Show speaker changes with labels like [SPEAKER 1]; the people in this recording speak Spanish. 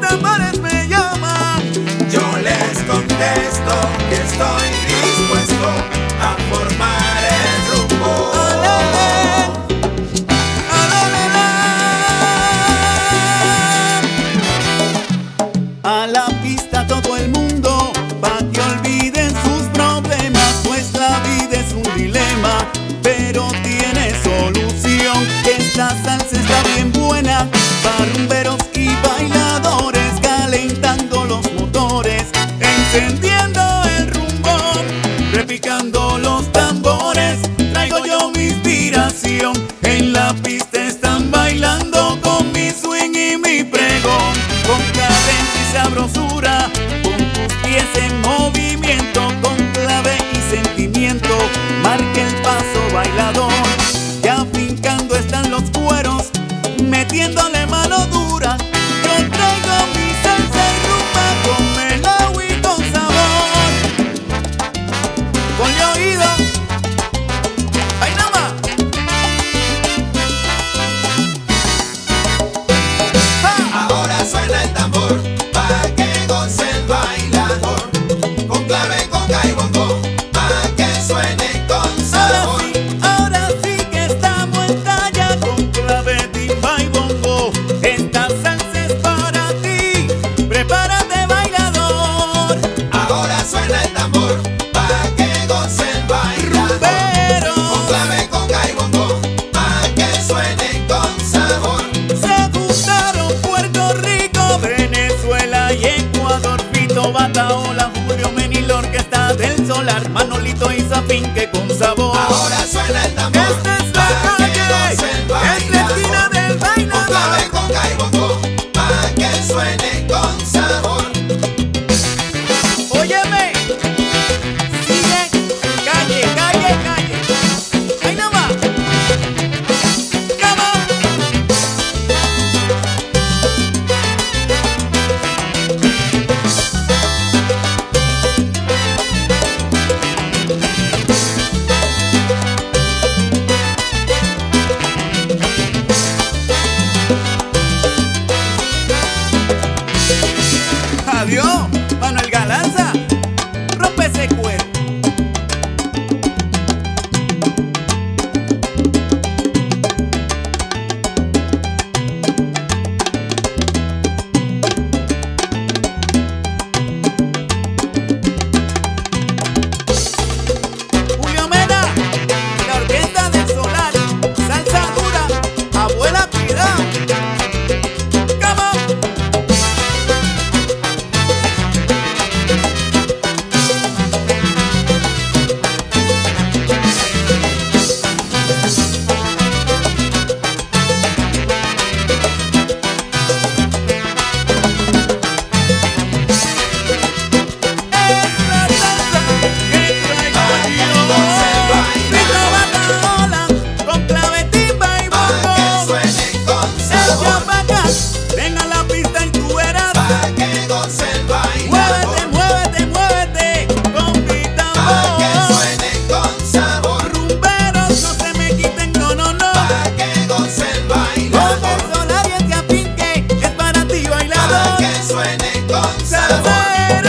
[SPEAKER 1] tambores me llaman.
[SPEAKER 2] Yo les contesto que estoy dispuesto a formar el rumbo.
[SPEAKER 1] A la pista todo el mundo, pa' que olviden sus problemas, pues la vida es un dilema, pero tiene solución. Esta salsa está bien buena, pa' rumberos y bailadores, calentando los motores, encendiendo el rumbón, repicando los tambores. Traigo yo mi inspiración, en la pista están bailando con mi swing y mi pregón, con cadencia y sabrosura, con tus pies en movimiento, con clave y sentimiento, marca el paso bailador. Ya fincando están los cueros, metiéndole mano dura. Yo traigo mi salsa y rumba con melao y con sabor. Ponle oído, ahí nada más.
[SPEAKER 2] Ahora suena el tambor, pa' que goce el bailador, con clave, conga y bongo, pa' que suene con sabor.
[SPEAKER 1] Ahora sí que estamos en talla, con clave, timba y bongo. Esta salsa es para ti, prepárate bailador.
[SPEAKER 2] Ahora suena el tambor, pa' que goce el bailador,
[SPEAKER 1] Rumbero,
[SPEAKER 2] con clave, conga y bongo, pa' que suene con sabor.
[SPEAKER 1] se juntaron Puerto Rico, Venezuela y Ecuador. Fito, Bataola, Julio, Meni, la orquesta del Solar, Manolito y Zapinque con sabor.
[SPEAKER 2] Ahora suena el tambor,
[SPEAKER 1] Esta es la
[SPEAKER 2] pa' que
[SPEAKER 1] calle,
[SPEAKER 2] goce el
[SPEAKER 1] es la esquina
[SPEAKER 2] bailador,
[SPEAKER 1] del
[SPEAKER 2] con
[SPEAKER 1] bailador.
[SPEAKER 2] clave, conga y bongo, pa' que suene con sabor.
[SPEAKER 1] Óyeme, sigue, calle, calle, calle. Ahí nada más. Come on. Adiós, Manuel Galanza, rompe ese cuero. Julio Mena, la orquesta del Solar, salsa dura, abuela cuidado. Come on.
[SPEAKER 2] Con sabor.